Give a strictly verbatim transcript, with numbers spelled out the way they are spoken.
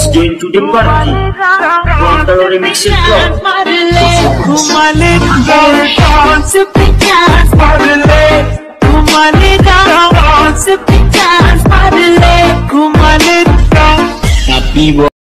join to the party. Want the remix it club? घुमाले down से पिचास मारले घुमाले डाउन से पिचास मारले घुमाले डाउन।